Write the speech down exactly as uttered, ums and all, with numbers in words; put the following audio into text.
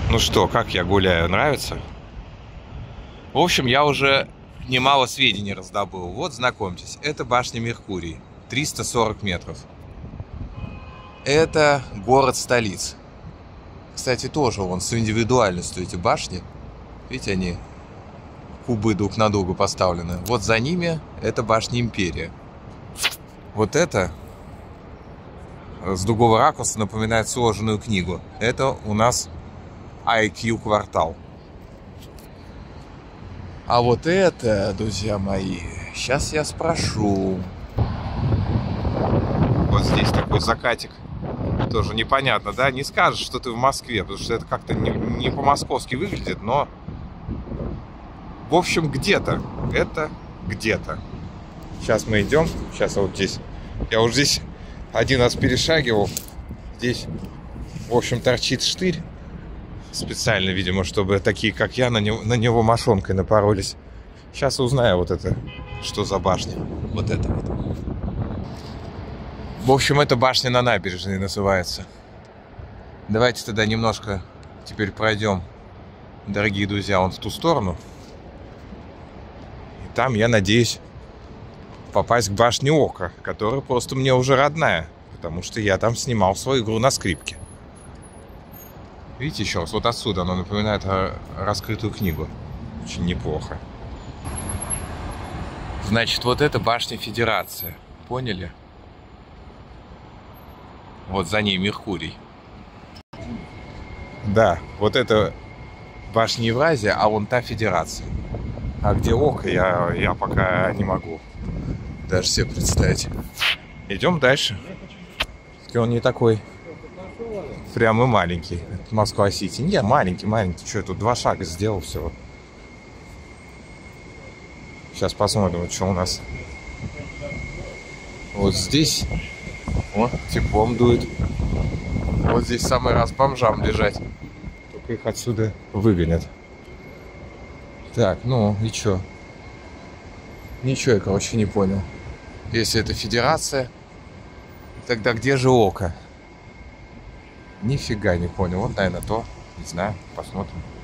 Ну что, как я гуляю, нравится? В общем, я уже немало сведений раздобыл. Вот, знакомьтесь, это башня Меркурий, триста сорок метров. Это город столиц. Кстати, тоже вон с индивидуальностью эти башни. Видите, они кубы друг на друга поставлены. Вот за ними это башня Империя. Вот это с другого ракурса напоминает сложенную книгу. Это у нас ай кью квартал. А вот это, друзья мои, сейчас я спрошу. Вот здесь такой закатик. Тоже непонятно, да? Не скажешь, что ты в Москве, потому что это как-то не, не по-московски выглядит, но... В общем, где-то. Это где-то. Сейчас мы идем. Сейчас вот здесь. Я вот здесь один раз перешагивал. Здесь, в общем, торчит штырь. Специально, видимо, чтобы такие, как я, на него, на него мошонкой напоролись. Сейчас узнаю вот это, что за башня. Вот это вот. В общем, эта башня на набережной называется. Давайте тогда немножко теперь пройдем, дорогие друзья, вон в ту сторону. И там, я надеюсь, попасть к башне Ока, которая просто мне уже родная, потому что я там снимал свою игру на скрипке. Видите, еще раз, вот отсюда оно напоминает раскрытую книгу. Очень неплохо. Значит, вот это башня Федерация. Поняли? Вот за ней Меркурий. Да, вот это башня Евразия, а вон та Федерация. А где Око, я, я пока не могу даже себе представить. Идем дальше. Он не такой прям и маленький. Москва-Сити. Не, маленький, маленький. Что, я тут два шага сделал всего. Сейчас посмотрим, что у нас. Вот здесь. О, теплом дует. Вот здесь самый раз бомжам лежать. Только их отсюда выгонят. Так, ну и чё? Ничего я, короче, не понял. Если это Федерация, тогда где же Око? Нифига не понял. Вот, наверное, то. Не знаю. Посмотрим.